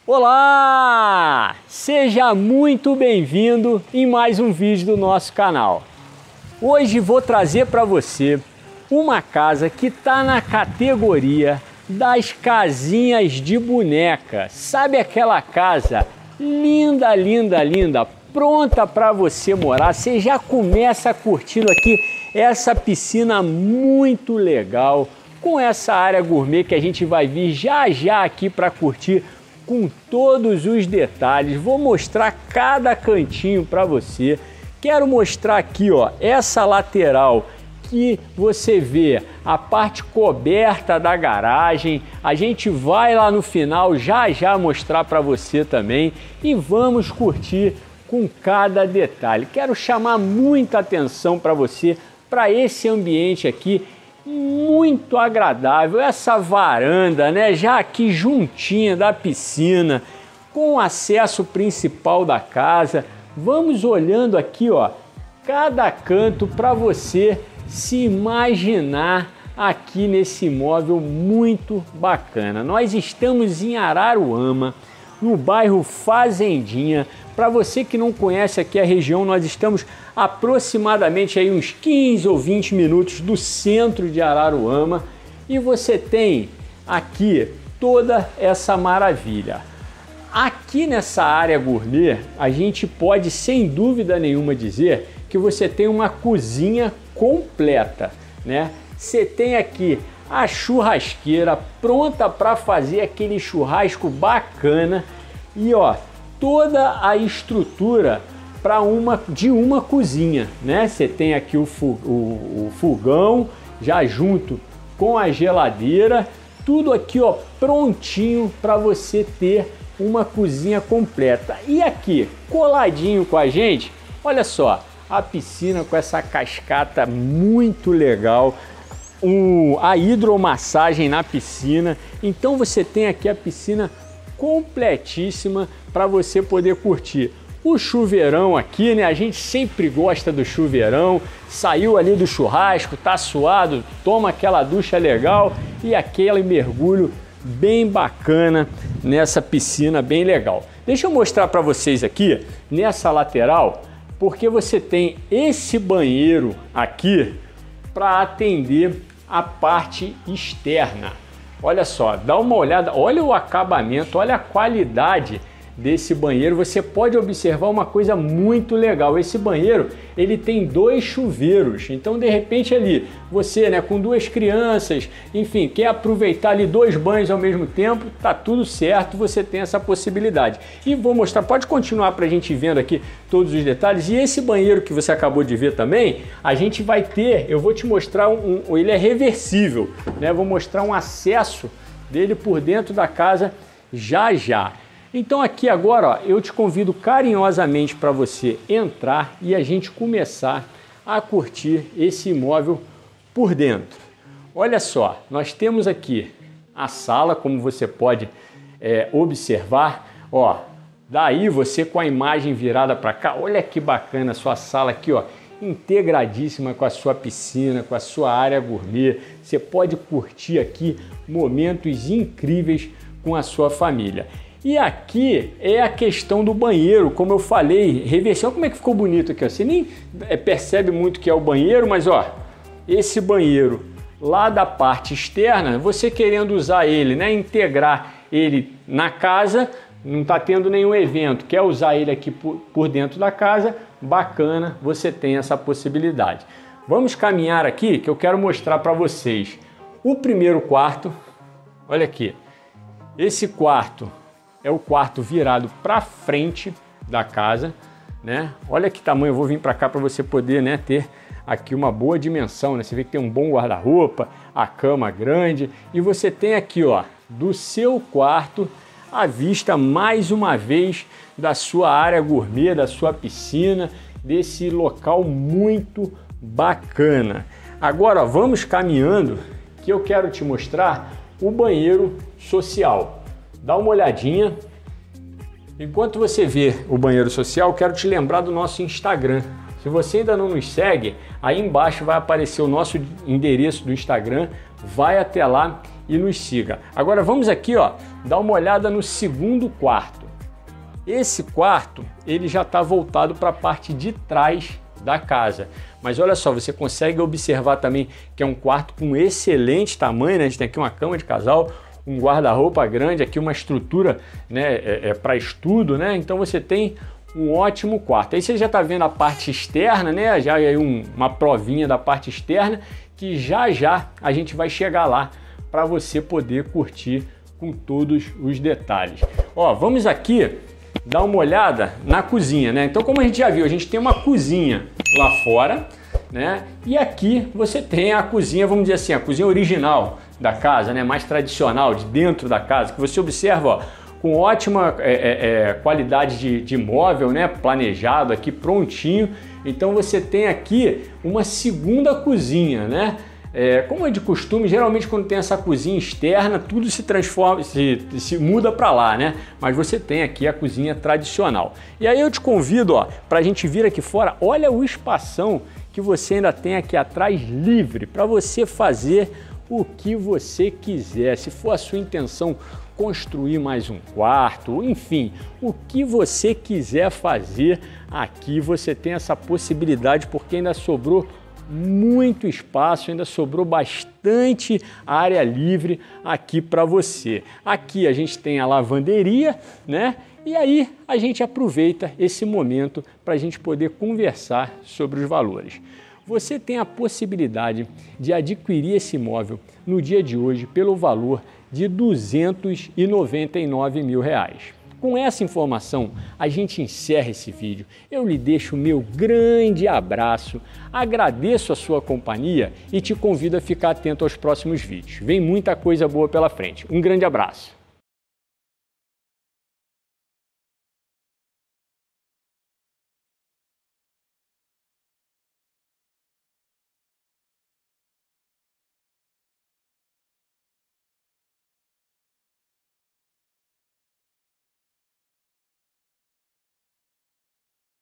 Olá! Seja muito bem-vindo em mais um vídeo do nosso canal. Hoje vou trazer para você uma casa que está na categoria das casinhas de boneca. Sabe aquela casa linda, linda, linda, pronta para você morar? Você já começa curtindo aqui essa piscina muito legal, com essa área gourmet que a gente vai vir já já aqui para curtir com todos os detalhes. Vou mostrar cada cantinho para você. Quero mostrar aqui, ó, essa lateral que você vê a parte coberta da garagem. A gente vai lá no final já já mostrar para você também e vamos curtir com cada detalhe. Quero chamar muita atenção para você, para esse ambiente aqui muito agradável, essa varanda, né, já aqui juntinha da piscina, com o acesso principal da casa. Vamos olhando aqui, ó, cada canto para você se imaginar aqui nesse imóvel muito bacana. Nós estamos em Araruama, no bairro Fazendinha. Para você que não conhece aqui a região, nós estamos aproximadamente aí uns 15 ou 20 minutos do centro de Araruama e você tem aqui toda essa maravilha. Aqui nessa área gourmet, a gente pode sem dúvida nenhuma dizer que você tem uma cozinha completa, né? Você tem aqui a churrasqueira pronta para fazer aquele churrasco bacana e ó, toda a estrutura para uma cozinha, né? Você tem aqui o fogão já junto com a geladeira, tudo aqui ó prontinho para você ter uma cozinha completa. E aqui coladinho com a gente, olha só, a piscina com essa cascata muito legal, a hidromassagem na piscina. Então você tem aqui a piscina completíssima para você poder curtir. O chuveirão aqui, né? A gente sempre gosta do chuveirão. Saiu ali do churrasco, tá suado, toma aquela ducha legal e aquele mergulho bem bacana nessa piscina bem legal. Deixa eu mostrar para vocês aqui nessa lateral, porque você tem esse banheiro aqui para atender a parte externa. Olha só, dá uma olhada, olha o acabamento, olha a qualidade desse banheiro. Você pode observar uma coisa muito legal. Esse banheiro, ele tem 2 chuveiros. Então, de repente ali, você, né, com 2 crianças, enfim, quer aproveitar ali 2 banhos ao mesmo tempo, tá tudo certo, você tem essa possibilidade. E vou mostrar, pode continuar para a gente vendo aqui todos os detalhes. E esse banheiro que você acabou de ver também, a gente vai ter, eu vou te mostrar ele é reversível, né? Vou mostrar um acesso dele por dentro da casa já já. Então aqui agora, ó, eu te convido carinhosamente para você entrar e a gente começar a curtir esse imóvel por dentro. Olha só, nós temos aqui a sala, como você pode observar, ó, daí você com a imagem virada para cá, olha que bacana a sua sala aqui, ó, integradíssima com a sua piscina, com a sua área gourmet. Você pode curtir aqui momentos incríveis com a sua família. E aqui é a questão do banheiro, como eu falei, reversão. Como é que ficou bonito aqui, ó. Você nem percebe muito que é o banheiro, mas ó, esse banheiro lá da parte externa, você querendo usar ele, né, integrar ele na casa, não está tendo nenhum evento, quer usar ele aqui por dentro da casa, bacana, você tem essa possibilidade. Vamos caminhar aqui que eu quero mostrar para vocês o primeiro quarto. Olha aqui, esse quarto é o quarto virado para frente da casa, né? Olha que tamanho, eu vou vir para cá para você poder, né, ter aqui uma boa dimensão, né? Você vê que tem um bom guarda-roupa, a cama grande e você tem aqui, ó, do seu quarto a vista mais uma vez da sua área gourmet, da sua piscina, desse local muito bacana. Agora, ó, vamos caminhando que eu quero te mostrar o banheiro social. Dá uma olhadinha. Enquanto você vê o banheiro social, quero te lembrar do nosso Instagram. Se você ainda não nos segue, aí embaixo vai aparecer o nosso endereço do Instagram. Vai até lá e nos siga. Agora vamos aqui, ó, dar uma olhada no segundo quarto. Esse quarto, ele já está voltado para a parte de trás da casa. Mas olha só, você consegue observar também que é um quarto com excelente tamanho, né? A gente tem aqui uma cama de casal, um guarda-roupa grande, aqui uma estrutura, né, para estudo, né? Então você tem um ótimo quarto. Aí você já está vendo a parte externa, né? Já aí uma provinha da parte externa que já a gente vai chegar lá para você poder curtir com todos os detalhes. Ó, vamos aqui dar uma olhada na cozinha, né? Então, como a gente já viu, a gente tem uma cozinha lá fora, né? E aqui você tem a cozinha, vamos dizer assim, a cozinha original da casa, né? Mais tradicional, de dentro da casa, que você observa, ó, com ótima qualidade de móvel, né? Planejado aqui, prontinho. Então você tem aqui uma segunda cozinha, né? Como é de costume, geralmente quando tem essa cozinha externa, tudo se transforma, se muda para lá, né? Mas você tem aqui a cozinha tradicional. E aí eu te convido, ó, para a gente vir aqui fora, olha o espação que você ainda tem aqui atrás livre para você fazer o que você quiser. Se for a sua intenção construir mais um quarto, enfim, o que você quiser fazer aqui, você tem essa possibilidade, porque ainda sobrou muito espaço, ainda sobrou bastante área livre aqui para você. Aqui a gente tem a lavanderia, né? E aí a gente aproveita esse momento para a gente poder conversar sobre os valores. Você tem a possibilidade de adquirir esse imóvel no dia de hoje pelo valor de R$ 299 mil. Com essa informação, a gente encerra esse vídeo. Eu lhe deixo o meu grande abraço, agradeço a sua companhia e te convido a ficar atento aos próximos vídeos. Vem muita coisa boa pela frente. Um grande abraço.